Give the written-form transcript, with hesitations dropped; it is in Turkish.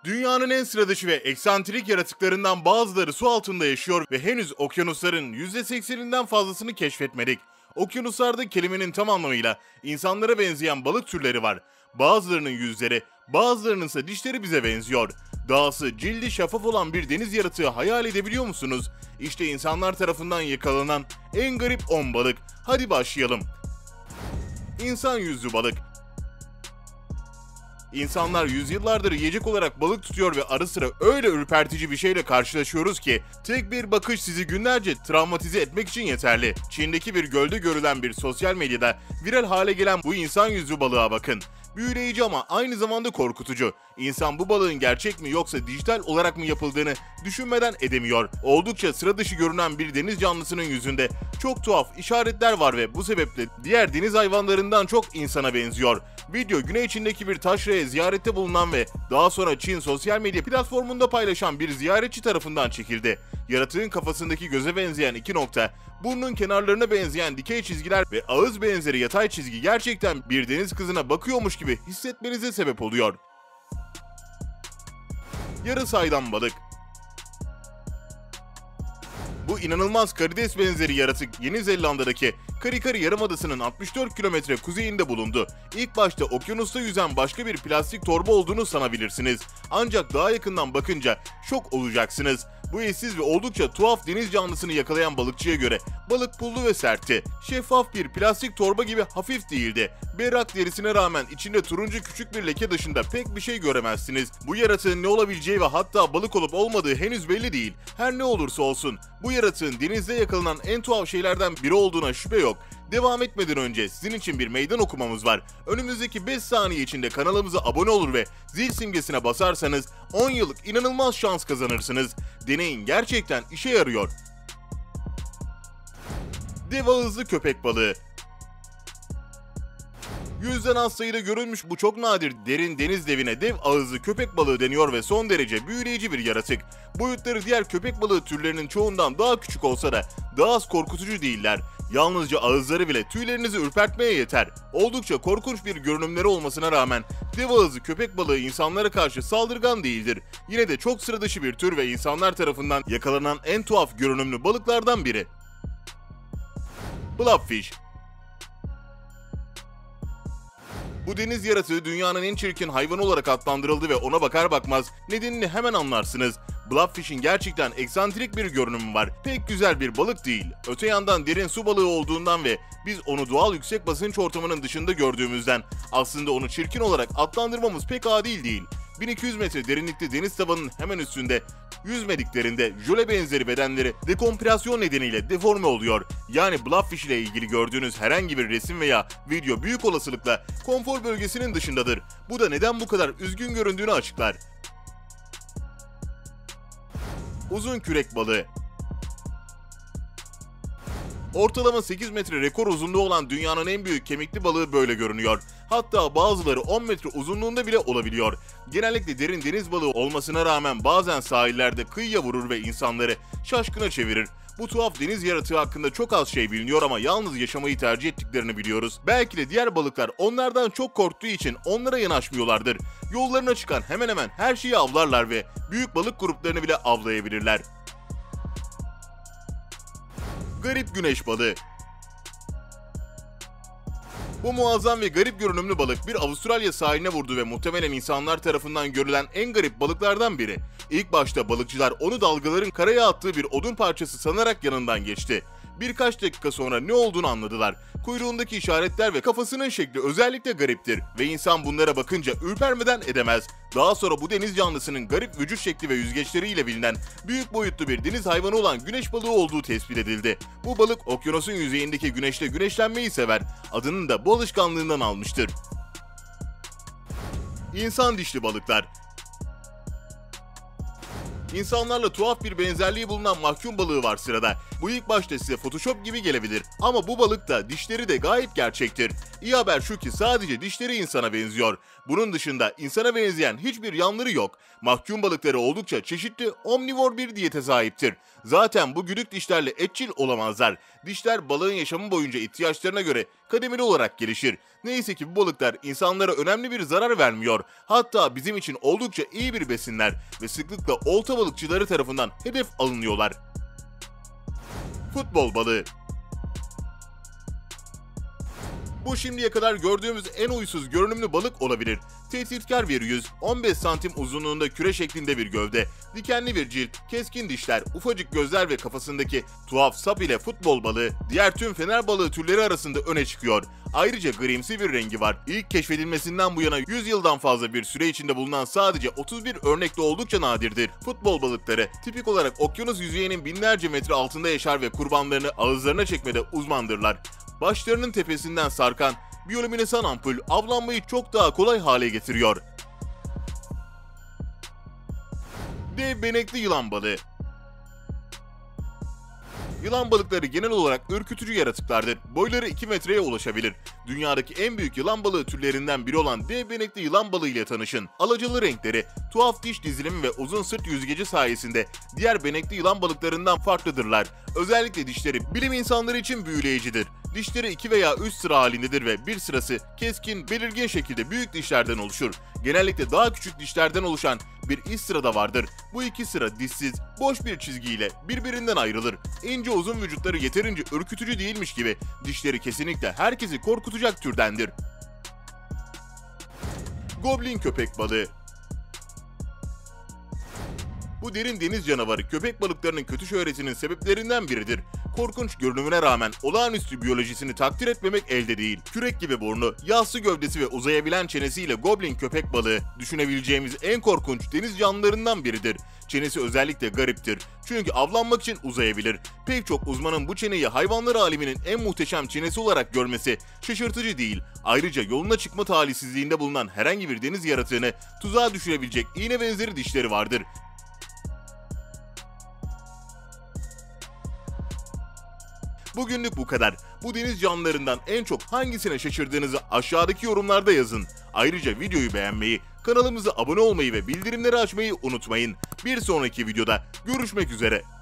Dünyanın en sıra dışı ve eksantrik yaratıklarından bazıları su altında yaşıyor ve henüz okyanusların %80'inden fazlasını keşfetmedik. Okyanuslarda kelimenin tam anlamıyla insanlara benzeyen balık türleri var. Bazılarının yüzleri, bazılarının ise dişleri bize benziyor. Dahası cildi şeffaf olan bir deniz yaratığı hayal edebiliyor musunuz? İşte insanlar tarafından yakalanan en garip 10 balık. Hadi başlayalım. İnsan yüzlü balık. İnsanlar yüzyıllardır yiyecek olarak balık tutuyor ve ara sıra öyle ürpertici bir şeyle karşılaşıyoruz ki tek bir bakış sizi günlerce travmatize etmek için yeterli. Çin'deki bir gölde görülen bir sosyal medyada viral hale gelen bu insan yüzlü balığa bakın. Büyüleyici ama aynı zamanda korkutucu. İnsan bu balığın gerçek mi yoksa dijital olarak mı yapıldığını düşünmeden edemiyor. Oldukça sıra dışı görünen bir deniz canlısının yüzünde çok tuhaf işaretler var ve bu sebeple diğer deniz hayvanlarından çok insana benziyor. Video Güney Çin'deki bir taşraya ziyarette bulunan ve daha sonra Çin sosyal medya platformunda paylaşan bir ziyaretçi tarafından çekildi. Yaratığın kafasındaki göze benzeyen iki nokta, burnun kenarlarına benzeyen dikey çizgiler ve ağız benzeri yatay çizgi gerçekten bir deniz kızına bakıyormuş gibi hissetmenize sebep oluyor. Yarı saydam balık. Bu inanılmaz karides benzeri yaratık Yeni Zelanda'daki Karikari Yarımadası'nın 64 kilometre kuzeyinde bulundu. İlk başta okyanusta yüzen başka bir plastik torba olduğunu sanabilirsiniz. Ancak daha yakından bakınca şok olacaksınız. Bu eşsiz ve oldukça tuhaf deniz canlısını yakalayan balıkçıya göre balık pullu ve sertti. Şeffaf bir plastik torba gibi hafif değildi. Berrak derisine rağmen içinde turuncu küçük bir leke dışında pek bir şey göremezsiniz. Bu yaratığın ne olabileceği ve hatta balık olup olmadığı henüz belli değil. Her ne olursa olsun bu yaratığın denizde yakalanan en tuhaf şeylerden biri olduğuna şüphe yok. Devam etmeden önce sizin için bir meydan okumamız var. Önümüzdeki 5 saniye içinde kanalımıza abone olur ve zil simgesine basarsanız 10 yıllık inanılmaz şans kazanırsınız. Deneyin, gerçekten işe yarıyor. Dev ağızlı köpek balığı. Yüzden az sayıda görülmüş bu çok nadir derin deniz devine dev ağızlı köpek balığı deniyor ve son derece büyüleyici bir yaratık. Boyutları diğer köpek balığı türlerinin çoğundan daha küçük olsa da daha az korkutucu değiller. Yalnızca ağızları bile tüylerinizi ürpertmeye yeter. Oldukça korkunç bir görünümleri olmasına rağmen dev ağızlı köpek balığı insanlara karşı saldırgan değildir. Yine de çok sıra dışı bir tür ve insanlar tarafından yakalanan en tuhaf görünümlü balıklardan biri. Blobfish. Bu deniz yaratığı dünyanın en çirkin hayvanı olarak adlandırıldı ve ona bakar bakmaz nedenini hemen anlarsınız. Blobfish'in gerçekten eksantrik bir görünümü var. Pek güzel bir balık değil. Öte yandan derin su balığı olduğundan ve biz onu doğal yüksek basınç ortamının dışında gördüğümüzden aslında onu çirkin olarak adlandırmamız pek adil değil. 1200 metre derinlikte deniz tabanının hemen üstünde yüzmediklerinde jöle benzeri bedenleri dekompresyon nedeniyle deforme oluyor. Yani Blobfish ile ilgili gördüğünüz herhangi bir resim veya video büyük olasılıkla konfor bölgesinin dışındadır. Bu da neden bu kadar üzgün göründüğünü açıklar. Uzun kürek balığı. Ortalama 8 metre rekor uzunluğu olan dünyanın en büyük kemikli balığı böyle görünüyor. Hatta bazıları 10 metre uzunluğunda bile olabiliyor. Genellikle derin deniz balığı olmasına rağmen bazen sahillerde kıyıya vurur ve insanları şaşkına çevirir. Bu tuhaf deniz yaratığı hakkında çok az şey biliniyor ama yalnız yaşamayı tercih ettiklerini biliyoruz. Belki de diğer balıklar onlardan çok korktuğu için onlara yanaşmıyorlardır. Yollarına çıkan hemen hemen her şeyi avlarlar ve büyük balık gruplarını bile avlayabilirler. Garip güneş balığı. Bu muazzam ve garip görünümlü balık bir Avustralya sahiline vurdu ve muhtemelen insanlar tarafından görülen en garip balıklardan biri. İlk başta balıkçılar onu dalgaların karaya attığı bir odun parçası sanarak yanından geçti. Birkaç dakika sonra ne olduğunu anladılar. Kuyruğundaki işaretler ve kafasının şekli özellikle gariptir ve insan bunlara bakınca ürpermeden edemez. Daha sonra bu deniz canlısının garip vücut şekli ve yüzgeçleriyle bilinen büyük boyutlu bir deniz hayvanı olan güneş balığı olduğu tespit edildi. Bu balık okyanusun yüzeyindeki güneşte güneşlenmeyi sever. Adını da bu alışkanlığından almıştır. İnsan dişli balıklar. İnsanlarla tuhaf bir benzerliği bulunan mahkum balığı var sırada. Bu ilk başta size Photoshop gibi gelebilir ama bu balık da dişleri de gayet gerçektir. İyi haber şu ki sadece dişleri insana benziyor. Bunun dışında insana benzeyen hiçbir yanları yok. Mahkum balıkları oldukça çeşitli omnivor bir diyete sahiptir. Zaten bu güdük dişlerle etçil olamazlar. Dişler balığın yaşamı boyunca ihtiyaçlarına göre kademeli olarak gelişir. Neyse ki bu balıklar insanlara önemli bir zarar vermiyor. Hatta bizim için oldukça iyi bir besinler ve sıklıkla olta balıkçıları tarafından hedef alınıyorlar. Futbol balığı. Bu şimdiye kadar gördüğümüz en uysuz görünümlü balık olabilir. Tehditkar bir yüz, 15 santim uzunluğunda küre şeklinde bir gövde, dikenli bir cilt, keskin dişler, ufacık gözler ve kafasındaki tuhaf sap ile futbol balığı diğer tüm fener balığı türleri arasında öne çıkıyor. Ayrıca grimsi bir rengi var. İlk keşfedilmesinden bu yana 100 yıldan fazla bir süre içinde bulunan sadece 31 örnek de oldukça nadirdir. Futbol balıkları tipik olarak okyanus yüzeyinin binlerce metre altında yaşar ve kurbanlarını ağızlarına çekmede uzmandırlar. Başlarının tepesinden sarkan biyolüminesan ampul avlanmayı çok daha kolay hale getiriyor. Dev benekli yılan balığı. Yılan balıkları genel olarak ürkütücü yaratıklardır. Boyları 2 metreye ulaşabilir. Dünyadaki en büyük yılan balığı türlerinden biri olan dev benekli yılan balığı ile tanışın. Alacalı renkleri, tuhaf diş dizilimi ve uzun sırt yüzgeci sayesinde diğer benekli yılan balıklarından farklıdırlar. Özellikle dişleri bilim insanları için büyüleyicidir. Dişleri 2 veya 3 sıra halindedir ve bir sırası keskin, belirgin şekilde büyük dişlerden oluşur. Genellikle daha küçük dişlerden oluşan bir iç sıra da vardır. Bu iki sıra dişsiz, boş bir çizgiyle birbirinden ayrılır. İnce uzun vücutları yeterince ürkütücü değilmiş gibi dişleri kesinlikle herkesi korkutacak türdendir. Goblin köpek balığı. Bu derin deniz canavarı köpek balıklarının kötü şöhretinin sebeplerinden biridir. Korkunç görünümüne rağmen olağanüstü biyolojisini takdir etmemek elde değil. Kürek gibi burnu, yassı gövdesi ve uzayabilen çenesiyle goblin köpek balığı düşünebileceğimiz en korkunç deniz canlılarından biridir. Çenesi özellikle gariptir. Çünkü avlanmak için uzayabilir. Pek çok uzmanın bu çeneyi hayvanlar aleminin en muhteşem çenesi olarak görmesi şaşırtıcı değil. Ayrıca yoluna çıkma talihsizliğinde bulunan herhangi bir deniz yaratığını tuzağa düşürebilecek iğne benzeri dişleri vardır. Bugünlük bu kadar. Bu deniz canlılarından en çok hangisine şaşırdığınızı aşağıdaki yorumlarda yazın. Ayrıca videoyu beğenmeyi, kanalımıza abone olmayı ve bildirimleri açmayı unutmayın. Bir sonraki videoda görüşmek üzere.